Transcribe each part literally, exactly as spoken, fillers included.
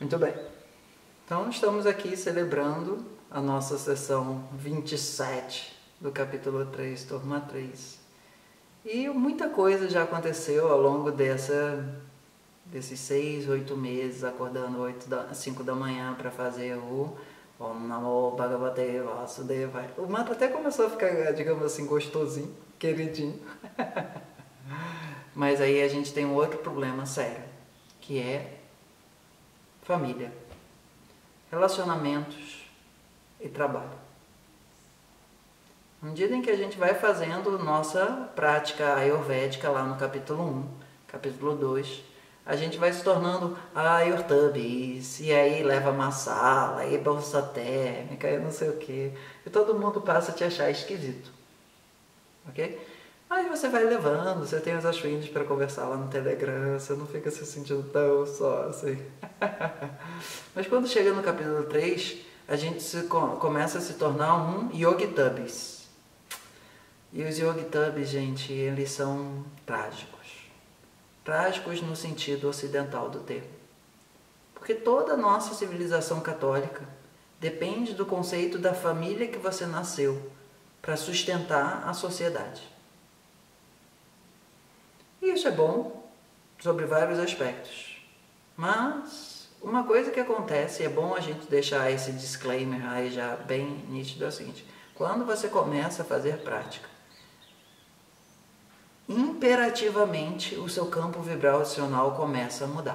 Muito bem. Então estamos aqui celebrando a nossa sessão vinte e sete do capítulo três, turma três. E muita coisa já aconteceu ao longo dessa, desses seis, oito meses, acordando oito da, cinco da manhã para fazer o Om Namo Bhagavate Vasudevaya. O mantra até começou a ficar, digamos assim, gostosinho, queridinho. Mas aí a gente tem um outro problema sério, que é família, relacionamentos e trabalho. À medida em que a gente vai fazendo nossa prática ayurvédica lá no capítulo um, capítulo dois, a gente vai se tornando ayurtabis, e aí leva massala, e bolsa térmica, e não sei o que, e todo mundo passa a te achar esquisito, ok? Aí você vai levando, você tem os ashwins para conversar lá no Telegram, você não fica se sentindo tão só assim. Mas quando chega no capítulo três, a gente se, começa a se tornar um yogitubis. E os yogitubis, gente, eles são trágicos. Trágicos no sentido ocidental do termo. Porque toda a nossa civilização católica depende do conceito da família que você nasceu para sustentar a sociedade. E isso é bom sobre vários aspectos. Mas uma coisa que acontece, é bom a gente deixar esse disclaimer aí já bem nítido, é o seguinte: quando você começa a fazer prática, imperativamente o seu campo vibracional começa a mudar.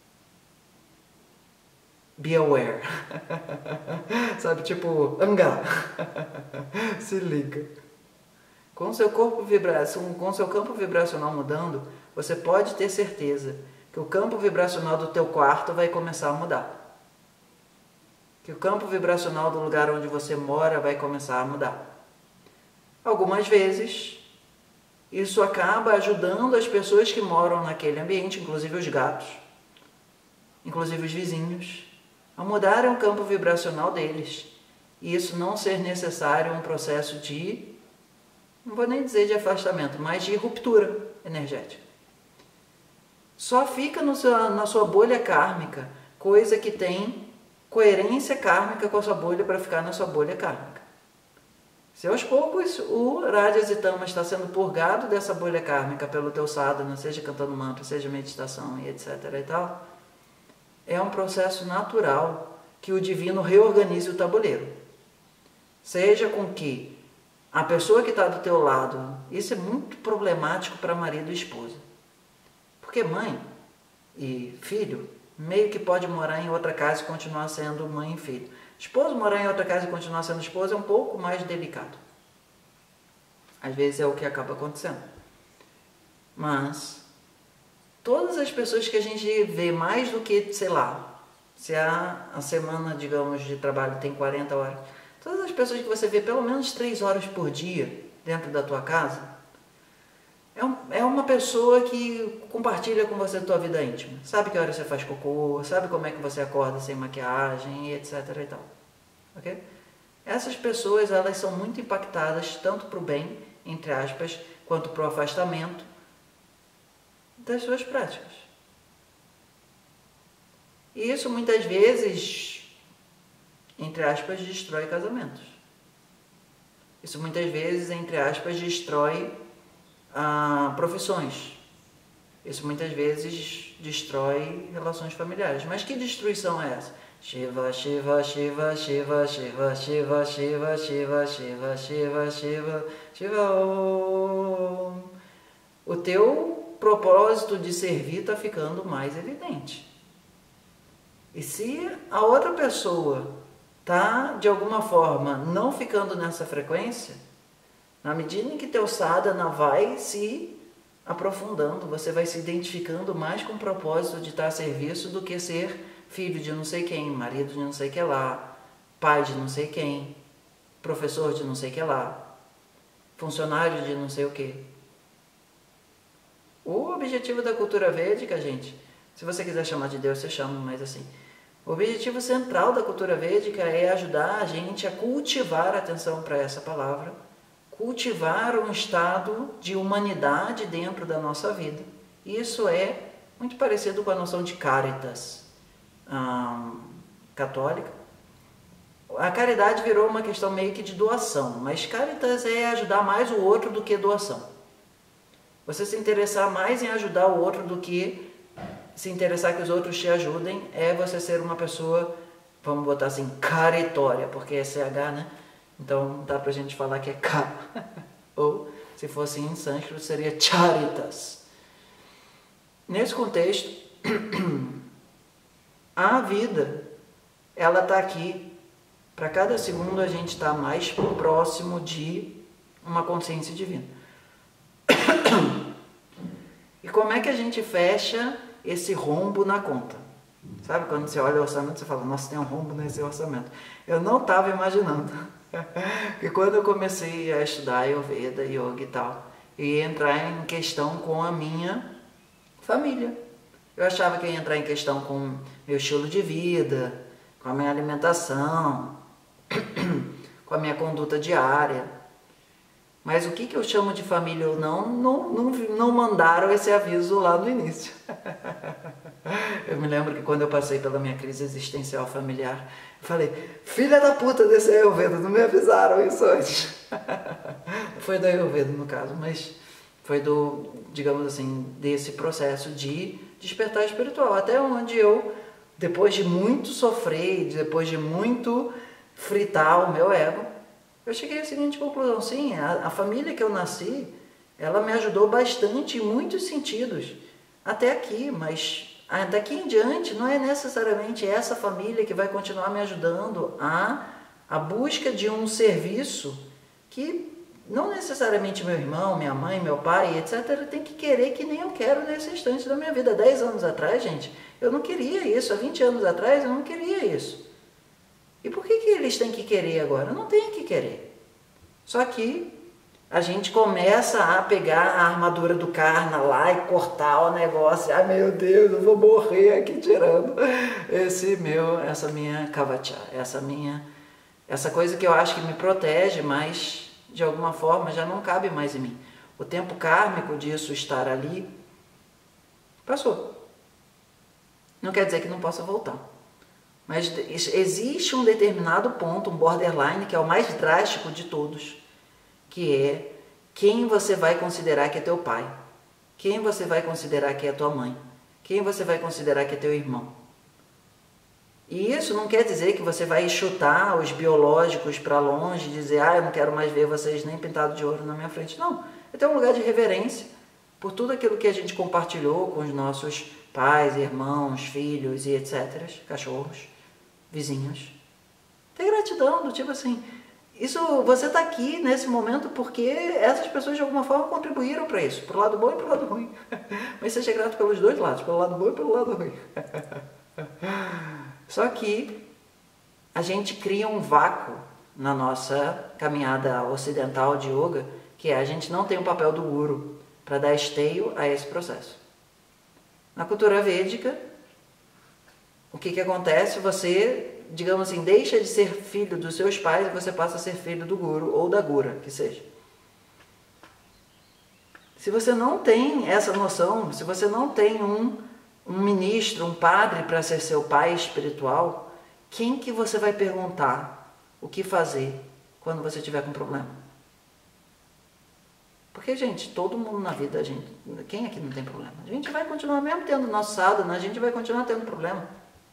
Be aware. Sabe, tipo, anga. Se liga. Com seu corpo vibração, com seu campo vibracional mudando, você pode ter certeza que o campo vibracional do teu quarto vai começar a mudar. Que o campo vibracional do lugar onde você mora vai começar a mudar. Algumas vezes, isso acaba ajudando as pessoas que moram naquele ambiente, inclusive os gatos, inclusive os vizinhos, a mudarem o campo vibracional deles. E isso não ser necessário um processo de, não vou nem dizer de afastamento, mas de ruptura energética. Só fica no seu, na sua bolha kármica coisa que tem coerência kármica com a sua bolha para ficar na sua bolha kármica. Se aos poucos o Rajas e Tamas está sendo purgado dessa bolha kármica pelo teu sadhana, seja cantando mantra, seja meditação e etc e tal, é um processo natural que o divino reorganize o tabuleiro. Seja com que a pessoa que está do teu lado, isso é muito problemático para marido e esposa. Porque mãe e filho meio que pode morar em outra casa e continuar sendo mãe e filho. Esposo morar em outra casa e continuar sendo esposa é um pouco mais delicado. Às vezes é o que acaba acontecendo. Mas todas as pessoas que a gente vê mais do que, sei lá, se a, a semana, digamos, de trabalho tem quarenta horas, todas as pessoas que você vê pelo menos três horas por dia dentro da tua casa, é, um, é uma pessoa que compartilha com você a tua vida íntima. Sabe que hora você faz cocô, sabe como é que você acorda sem maquiagem, etc e tal. Ok? Essas pessoas, elas são muito impactadas tanto para o bem, entre aspas, quanto para o afastamento das suas práticas. E isso muitas vezes, entre aspas, destrói casamentos. Isso muitas vezes, entre aspas, destrói ah, profissões. Isso muitas vezes destrói relações familiares. Mas que destruição é essa? Shiva, Shiva, Shiva, Shiva, Shiva, Shiva, Shiva, Shiva, Shiva, Shiva, Shiva, Shiva, Om. O teu propósito de servir está ficando mais evidente. E se a outra pessoa está, de alguma forma, não ficando nessa frequência, na medida em que teu sadhana vai se aprofundando, você vai se identificando mais com o propósito de estar a serviço do que ser filho de não sei quem, marido de não sei que lá, pai de não sei quem, professor de não sei que lá, funcionário de não sei o que. O objetivo da cultura védica, gente, se você quiser chamar de Deus, você chama, mas assim, o objetivo central da cultura védica é ajudar a gente a cultivar, atenção para essa palavra, cultivar um estado de humanidade dentro da nossa vida. Isso é muito parecido com a noção de caritas. hum, católica. A caridade virou uma questão meio que de doação, mas caritas é ajudar mais o outro do que doação. Você se interessar mais em ajudar o outro do que se interessar que os outros te ajudem, é você ser uma pessoa, vamos botar assim, caritória, porque é C H, né? Então dá pra gente falar que é K. Ou, se fosse em sânscrito, seria charitas. Nesse contexto, a vida, ela está aqui. Para cada segundo a gente está mais próximo de uma consciência divina. E como é que a gente fecha esse rombo na conta? Sabe, quando você olha o orçamento, você fala, nossa, tem um rombo nesse orçamento. Eu não estava imaginando. E quando eu comecei a estudar Ayurveda, Yoga e tal, eu ia entrar em questão com a minha família. Eu achava que ia entrar em questão com meu estilo de vida, com a minha alimentação, com a minha conduta diária. Mas o que, que eu chamo de família ou não, não, não, não mandaram esse aviso lá no início. Eu me lembro que quando eu passei pela minha crise existencial familiar, eu falei, filha da puta desse Ayurveda, não me avisaram isso antes. Foi do Ayurveda no caso, mas foi do, digamos assim, desse processo de despertar espiritual. Até onde eu, depois de muito sofrer, depois de muito fritar o meu ego, eu cheguei à seguinte conclusão, sim, a, a família que eu nasci, ela me ajudou bastante em muitos sentidos, até aqui, mas daqui em diante não é necessariamente essa família que vai continuar me ajudando a, a busca de um serviço que não necessariamente meu irmão, minha mãe, meu pai, etcétera, tem que querer que nem eu quero nesse instante da minha vida. Dez anos atrás, gente, eu não queria isso, há vinte anos atrás eu não queria isso. E por que, que eles têm que querer agora? Não tem que querer. Só que a gente começa a pegar a armadura do Karna lá e cortar o negócio. Ai meu Deus, eu vou morrer aqui tirando esse meu, essa minha kavacha, essa minha, essa coisa que eu acho que me protege, mas de alguma forma já não cabe mais em mim. O tempo kármico disso estar ali passou. Não quer dizer que não possa voltar. Mas existe um determinado ponto, um borderline, que é o mais drástico de todos, que é quem você vai considerar que é teu pai, quem você vai considerar que é tua mãe, quem você vai considerar que é teu irmão. E isso não quer dizer que você vai chutar os biológicos para longe e dizer, ah, eu não quero mais ver vocês nem pintado de ouro na minha frente. Não, é ter um lugar de reverência por tudo aquilo que a gente compartilhou com os nossos pais, irmãos, filhos e etcétera, cachorros, vizinhos. Ter gratidão, do tipo assim, isso, você está aqui nesse momento porque essas pessoas de alguma forma contribuíram para isso, para o lado bom e para o lado ruim. Mas seja grato pelos dois lados, pelo lado bom e pelo lado ruim. Só que a gente cria um vácuo na nossa caminhada ocidental de yoga, que é a gente não tem o papel do guru para dar esteio a esse processo. Na cultura védica, o que, que acontece? Você, digamos assim, deixa de ser filho dos seus pais e você passa a ser filho do guru ou da gura, que seja. Se você não tem essa noção, se você não tem um, um ministro, um padre para ser seu pai espiritual, quem que você vai perguntar o que fazer quando você tiver com problema? Porque, gente, todo mundo na vida, a gente, quem aqui não tem problema? A gente vai continuar mesmo tendo nosso sadhana, a gente vai continuar tendo problema.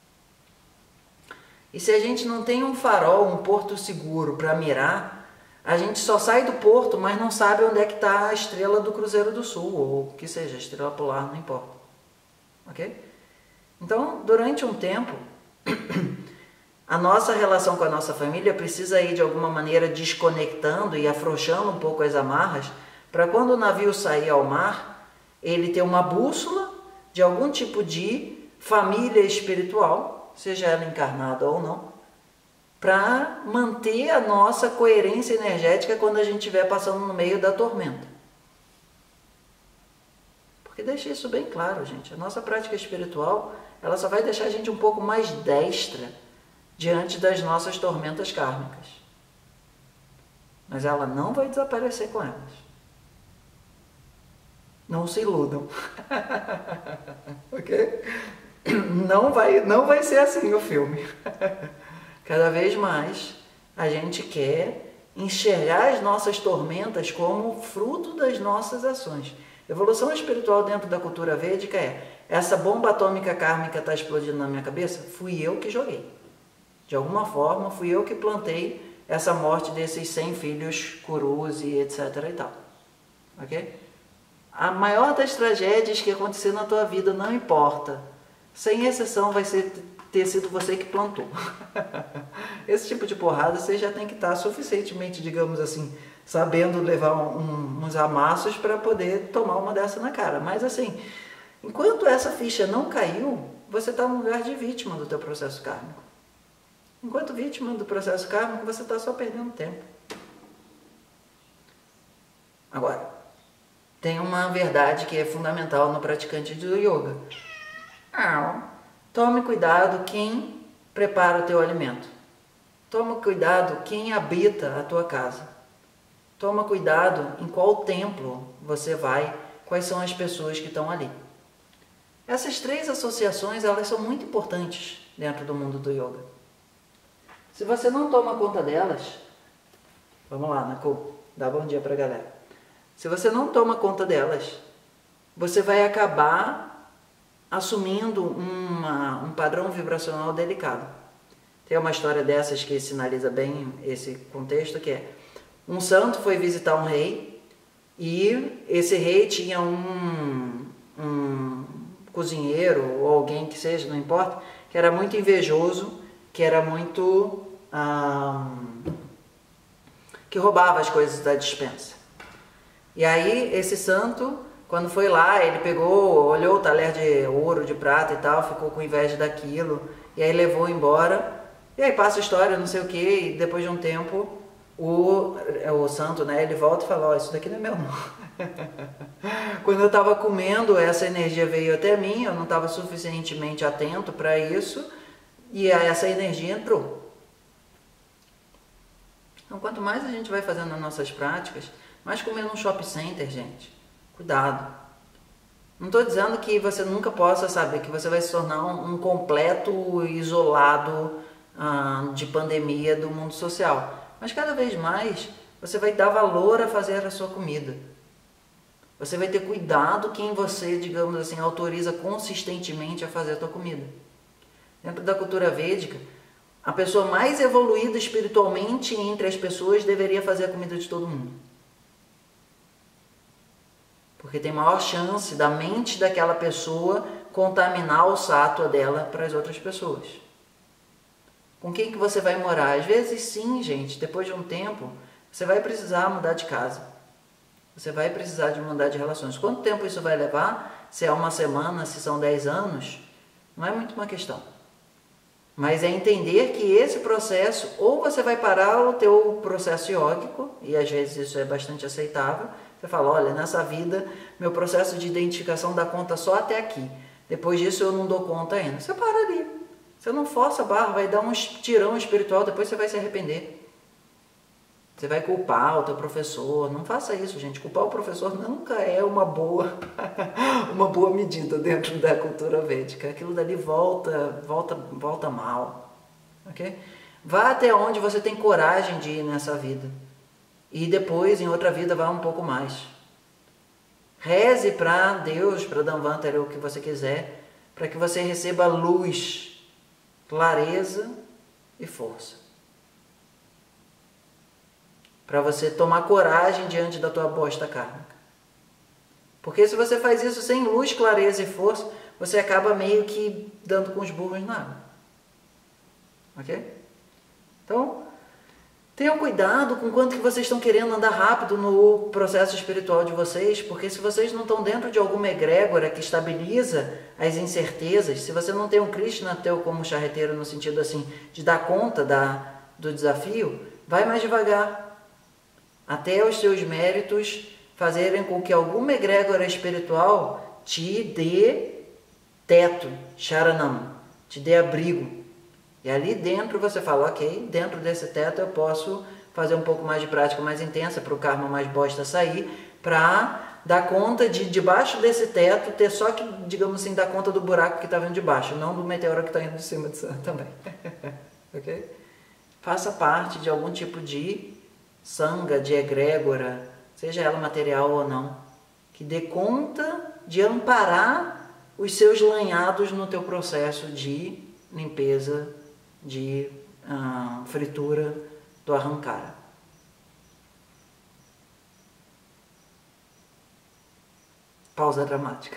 E se a gente não tem um farol, um porto seguro para mirar, a gente só sai do porto, mas não sabe onde é que está a estrela do Cruzeiro do Sul, ou o que seja, a estrela polar, não importa. Ok? Então, durante um tempo, a nossa relação com a nossa família precisa ir de alguma maneira desconectando e afrouxando um pouco as amarras, para quando o navio sair ao mar, ele ter uma bússola de algum tipo de família espiritual, seja ela encarnada ou não, para manter a nossa coerência energética quando a gente estiver passando no meio da tormenta. Porque deixa isso bem claro, gente. A nossa prática espiritual, ela só vai deixar a gente um pouco mais destra diante das nossas tormentas kármicas. Mas ela não vai desaparecer com elas. Não se iludam. Ok? não vai, não vai ser assim o filme. Cada vez mais a gente quer enxergar as nossas tormentas como fruto das nossas ações. Evolução espiritual dentro da cultura védica é: essa bomba atômica kármica está explodindo na minha cabeça, fui eu que joguei. De alguma forma, fui eu que plantei essa morte desses cem filhos curus e etc e tal. Ok? A maior das tragédias que acontecer na tua vida, não importa. Sem exceção, vai ser ter sido você que plantou. Esse tipo de porrada você já tem que estar suficientemente, digamos assim, sabendo levar um, uns amassos para poder tomar uma dessa na cara. Mas assim, enquanto essa ficha não caiu, você está no lugar de vítima do teu processo kármico. Enquanto vítima do processo kármico, você está só perdendo tempo. Agora, tem uma verdade que é fundamental no praticante do yoga. Tome cuidado quem prepara o teu alimento. Toma cuidado quem habita a tua casa. Toma cuidado em qual templo você vai, quais são as pessoas que estão ali. Essas três associações, elas são muito importantes dentro do mundo do yoga. Se você não toma conta delas, vamos lá, Naku, dá bom dia pra galera. Se você não toma conta delas, você vai acabar assumindo uma, um padrão vibracional delicado. Tem uma história dessas que sinaliza bem esse contexto, que é: um santo foi visitar um rei e esse rei tinha um, um cozinheiro ou alguém que seja, não importa, que era muito invejoso, que era muito... Um, que roubava as coisas da despensa. E aí esse santo, quando foi lá, ele pegou, olhou o talher de ouro, de prata e tal, ficou com inveja daquilo, e aí levou embora. E aí passa a história, não sei o que, e depois de um tempo o, o santo, né, ele volta e fala: ó, isso daqui não é meu não. Quando eu estava comendo, essa energia veio até mim, eu não estava suficientemente atento para isso, e essa energia entrou. Então, quanto mais a gente vai fazendo as nossas práticas, mais comer num shopping center, gente, cuidado. Não estou dizendo que você nunca possa saber que você vai se tornar um, um completo isolado ah, de pandemia do mundo social. Mas cada vez mais você vai dar valor a fazer a sua comida. Você vai ter cuidado quem você, digamos assim, autoriza consistentemente a fazer a tua comida. Dentro da cultura védica, a pessoa mais evoluída espiritualmente entre as pessoas deveria fazer a comida de todo mundo. Porque tem maior chance da mente daquela pessoa contaminar o sátua dela para as outras pessoas. Com quem que você vai morar? Às vezes sim, gente, depois de um tempo, você vai precisar mudar de casa. Você vai precisar de mudar de relações. Quanto tempo isso vai levar? Se é uma semana, se são dez anos, não é muito uma questão. Mas é entender que esse processo, ou você vai parar o teu processo iógico, e às vezes isso é bastante aceitável. Você fala: olha, nessa vida, meu processo de identificação dá conta só até aqui. Depois disso eu não dou conta ainda. Você para ali. Você não força a barra, vai dar um tirão espiritual, depois você vai se arrepender. Você vai culpar o teu professor. Não faça isso, gente. Culpar o professor nunca é uma boa, uma boa medida dentro da cultura védica. Aquilo dali volta, volta, volta mal. Okay? Vá até onde você tem coragem de ir nessa vida. E depois, em outra vida, vá um pouco mais. Reze para Deus, para Dhanvantari, o que você quiser, para que você receba luz, clareza e força. Para você tomar coragem diante da tua bosta kármica. Porque se você faz isso sem luz, clareza e força, você acaba meio que dando com os burros na água. Ok? Então, tenham cuidado com quanto que vocês estão querendo andar rápido no processo espiritual de vocês, porque se vocês não estão dentro de alguma egrégora que estabiliza as incertezas, se você não tem um Krishna teu como charreteiro no sentido assim, de dar conta da, do desafio, vai mais devagar. Até os seus méritos fazerem com que alguma egrégora espiritual te dê teto, sharanam, te dê abrigo. E ali dentro você fala: ok, dentro desse teto eu posso fazer um pouco mais de prática mais intensa para o karma mais bosta sair, para dar conta de, debaixo desse teto, ter só que, digamos assim, dar conta do buraco que está vindo de baixo, não do meteoro que está indo de cima de também. Ok? Faça parte de algum tipo de sanga, de egrégora, seja ela material ou não, que dê conta de amparar os seus lanhados no teu processo de limpeza, de uh, fritura do arrancara. Pausa dramática.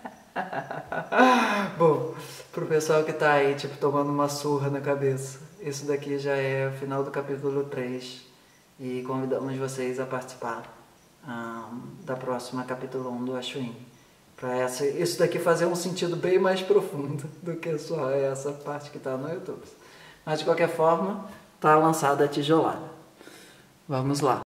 Bom, pro pessoal que tá aí, tipo, tomando uma surra na cabeça, isso daqui já é o final do capítulo três e convidamos vocês a participar um, da próxima capítulo um do Ashwin. Para essa, isso daqui fazer um sentido bem mais profundo do que só essa parte que tá no YouTube. Mas de qualquer forma, tá lançada a tijolada. Vamos lá.